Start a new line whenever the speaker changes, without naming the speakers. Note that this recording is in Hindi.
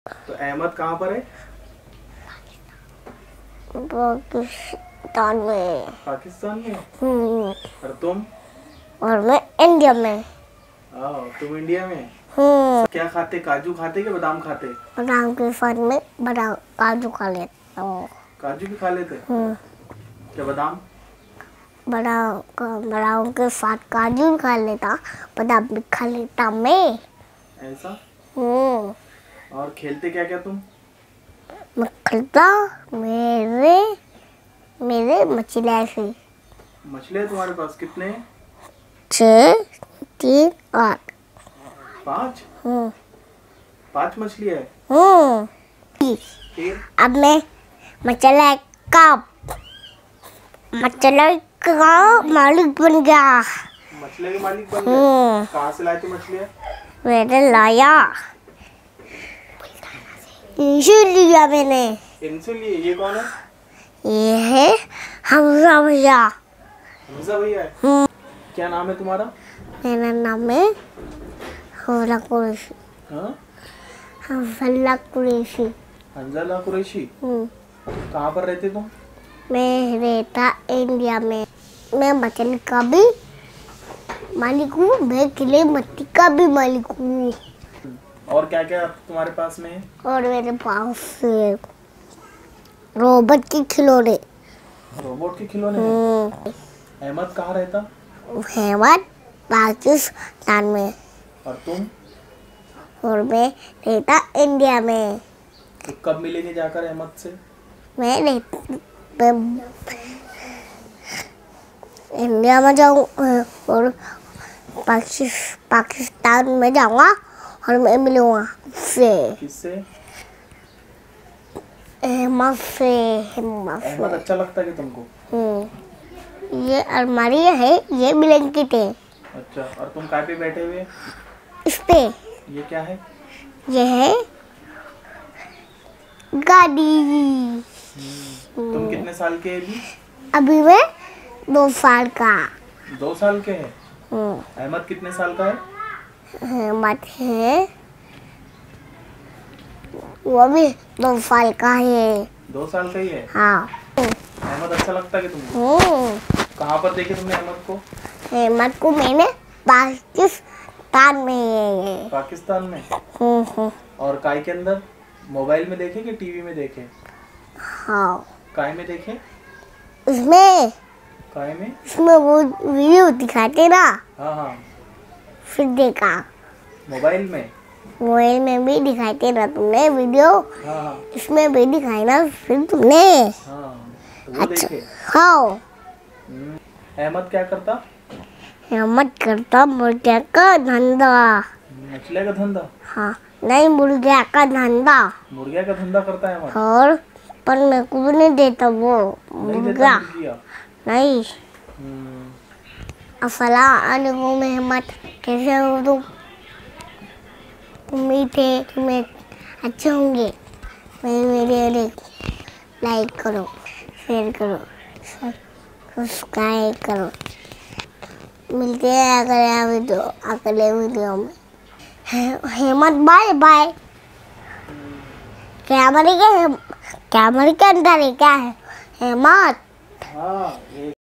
तो अहमद कहाँ पर है?
पाकिस्तान में।
पाकिस्तान में? और तुम?
और मैं इंडिया में।
तुम इंडिया में? क्या खाते, काजू खाते कि बादाम खाते?
बादाम के साथ में बादाम काजू खा लेता हूँ।
काजू भी खा लेते? क्या बादाम?
बादाम के साथ काजू भी खा लेता, बादाम भी खा लेता मैं।
ऐसा? और खेलते क्या क्या तुम?
मैं खेलता मेरे मछलियाँ से।
मछलियाँ तुम्हारे पास कितने हैं?
6, 3, 8।
5? 5 मछलियाँ है? फिर?
अब मैं मछलियाँ का मालिक बन गया।
मछलियाँ के मालिक बन गए? कहाँ से लाए थे मछलियाँ?
मैंने लाया, इनसे लिया मैंने।
इनसे लिए? ये कौन है?
ये है हमजा भैया।
हमजा भैया है? क्या नाम है तुम्हारा?
मेरा नाम है हंजला कुरैशी। हंजला कुरैशी।
हंजला कुरैशी? कहाँ पर रहते तुम?
मैं रहता इंडिया में। मैं मछली का भी मालिक हूँ, मैं किले मट्टी का भी मालिक हूँ।
और क्या क्या तुम्हारे पास में है? और
मेरे पास रोबोट के खिलौने।
रोबोट के खिलौने हैं? अहमद कहाँ रहता?
अहमद पाकिस्तान में।
और तुम?
और मैं रहता इंडिया में।
तो कब मिलेंगे जाकर अहमद से?
मैं इंडिया में जाऊँ और पाकिस्तान में जाऊँगा और मैं मिलूँगा उससे।
किससे?
अहमद से।
अहमद अच्छा लगता है कि तुमको?
ये अलमारी है, ये ब्लैंकेट है।
अच्छा, और तुम काय पे बैठे हुए?
इस पे।
ये क्या है?
ये है गाड़ी।
तुम कितने साल के हैं अभी?
अभी मैं 2 साल का।
2 साल के हैं? अहमद कितने साल का है?
अहमद है, वो भी 2 साल का है।
2 साल का ही है?
हाँ।
अहमद अच्छा लगता है कि तुमको? कहाँ पर देखे तुमने अहमद को?
अहमद को मैंने पाकिस्तान में।
पाकिस्तान में? और काय के अंदर? मोबाइल में देखे कि टीवी में देखे?
हाँ।
काय में देखे?
उसमें।
काय में?
उसमें वो वीडियो दिखाते ना।
हाँ।
फिर देखा।
मोबाइल में?
मोबाइल में भी दिखाते ना तुमने वीडियो।
हाँ।
इसमें भी दिखाई ना फिर तुमने।
हाँ, तो वो
अच्छा।
देखे?
हाँ।
अहमद क्या करता?
अहमद करता मुर्गिया का धंधा।
मछलियाँ का धंधा?
हाँ, नहीं, मुर्गिया का धंधा।
मुर्गिया का धंधा करता है अहमद?
और पर मैं को नहीं देता वो मुर्गिया। नहीं। अस्सलामुअलैकुम अहमद, कैसे हो तुम? उम्मीद है तुम्हें अच्छे होंगे। मेरे लाइक करो, शेयर करो, सब्सक्राइब करो। मिलते हैं अगले वीडियो में। Ahmad bye bye. कैमरे के अंदर है क्या है अहमद?
हाँ।